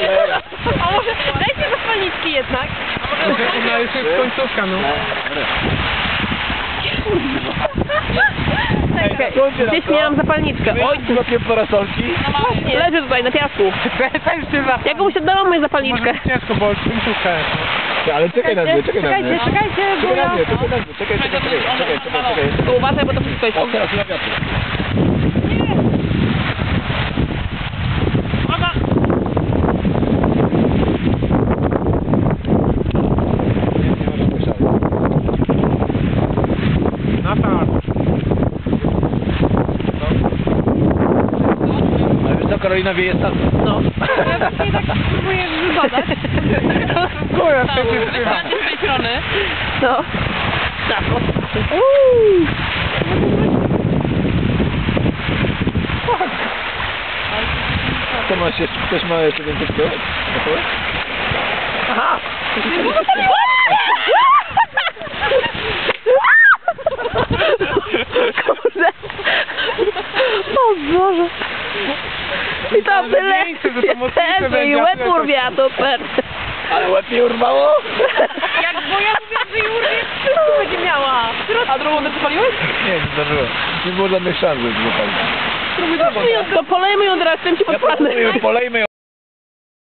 A może dajcie zapalniczki jednak. Ona już jest końcówka, no. Gdzieś miałam zapalniczkę. Oj, Oj, parasolki. właśnie. Leży tutaj na piasku. Też się za... Jak muszę dałam moją zapalniczkę. Może ciężko, bo już końcówka jest. Ale czekaj na mnie, czekaj na mnie. Czekajcie, bo Czekaj ja... na mnie, czekaj. Tylko uważaj, bo to wszystko jest... O, teraz na wiatr. Na tak. Ale wiesz co, Karolina wieje sam. No. Ja właśnie tak próbuję wybadać. Góra przecież chyba. Z tej strony. No. Tak. Co masz jeszcze? Ktoś ma jeszcze więcej tego? Aha. Kurde. O Boże. I to tyle. I łeb urwia, to super. Ale łeb nie urwało? Jak, bo ja mówię, że i urwie, wszystko będzie miała. A drugą zapaliłeś? Nie, nie zdarzyło. Nie było żadnych szans, żeby zapalić. To polejmy ją teraz, tym ci podpadnę. Polejmy ją.